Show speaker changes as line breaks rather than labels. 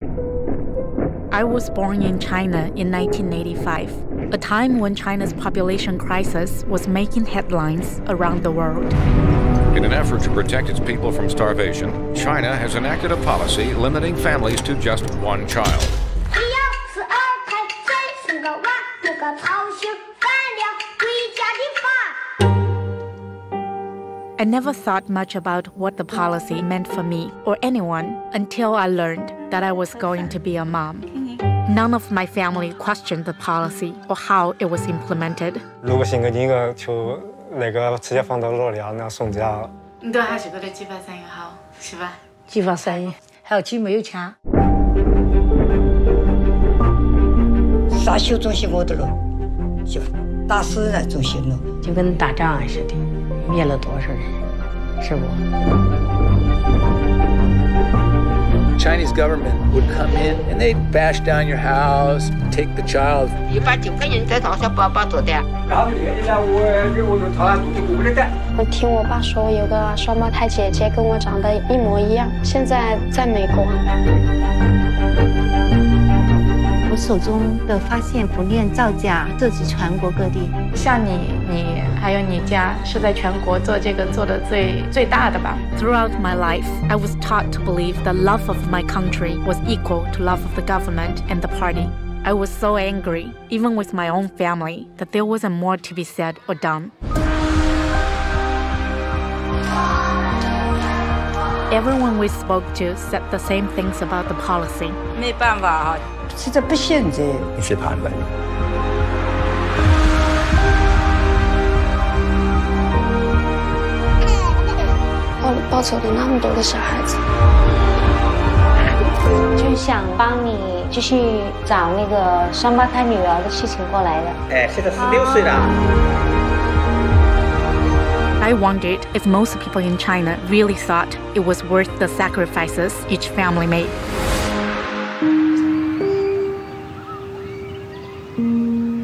I was born in China in 1985, a time when China's population crisis was making headlines around the world.
In an effort to protect its people from starvation, China has enacted a policy limiting families to just one child.
I never thought much about what the policy meant for me or anyone until I learned that I was going to be a mom. None of my family questioned the policy or how it was implemented.
如果生个女儿，就那个直接放到老两那送家了。
你都还是觉得计划生育好，是吧？
计划生育，还有几没有钱。啥修中心我都了，就打死那中心了，就跟打仗似的，灭了多少人，是不？
Chinese government would come in and they'd bash down your house, take the child.
189个人在床上把做的。
我听我爸说，有个双胞胎姐姐跟我长得一模一样，现在在美国。
我手中的发现不念造假，涉及全国各地。
像你还有你家是在全国做这个做的最大的吧。
Throughout my life, I was taught to believe that love of my country was equal to love of the government and the party. I was so angry, even with my own family, that there wasn't more to be said or done. Everyone we spoke to said the same things about the policy.
没办法啊，实在不现在。
你是判断。
抱走了那么多的小孩子，
就想帮你继续找那个双胞胎女儿的事情过来的。
哎，现在16岁了。
I wondered if most people in China really thought it was worth the sacrifices each family made.